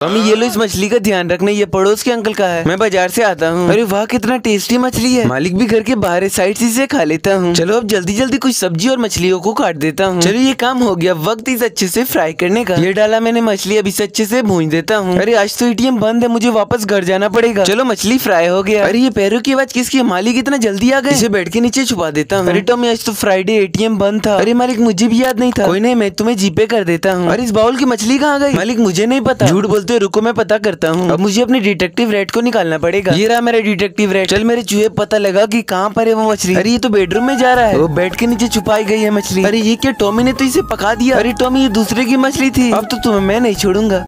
Mummy ये लो इस मछली का ध्यान रखना, ये पड़ोस के अंकल का है, मैं बाजार से आता हूँ। अरे वाह कितना टेस्टी मछली है, मालिक भी घर के बाहर साइड से खा लेता हूँ। चलो अब जल्दी जल्दी कुछ सब्जी और मछलियों को काट देता हूँ। चलो ये काम हो गया, वक्त इस अच्छे से फ्राई करने का। ये डाला मैंने मछली, अब इस अच्छे से भून देता हूँ। अरे आज तो एटीएम बंद है, मुझे वापस घर जाना पड़ेगा। चलो मछली फ्राई हो गया। अरे ये पैरों की आवाज किसकी है, मालिक इतना जल्दी आ गए। इसे बेड के नीचे छुपा देता हूँ। अरे टॉमी आज तो फ्राइडे एटीएम बंद था। अरे मालिक मुझे भी याद नहीं था। कोई नहीं मैं तुम्हें जीपे कर देता हूँ। अरे इस बाउल की मछली कहाँ गई, मालिक मुझे नहीं पता। झूठ बोलते हो, रुको मैं पता करता हूँ। अब मुझे अपने डिटेक्टिव रेड को निकालना पड़ेगा। ये रहा मेरा डिटेक्टिव रेड। चल मेरे चूहे पता लगा कि कहाँ पर है वो मछली। अरे ये तो बेडरूम में जा रहा है, वो बेड के नीचे छुपाई गई है मछली। अरे ये क्या, टॉमी ने तो इसे पका दिया। अरे टॉमी ये दूसरे की मछली थी, अब तो तुम्हें मैं नहीं छोड़ूंगा।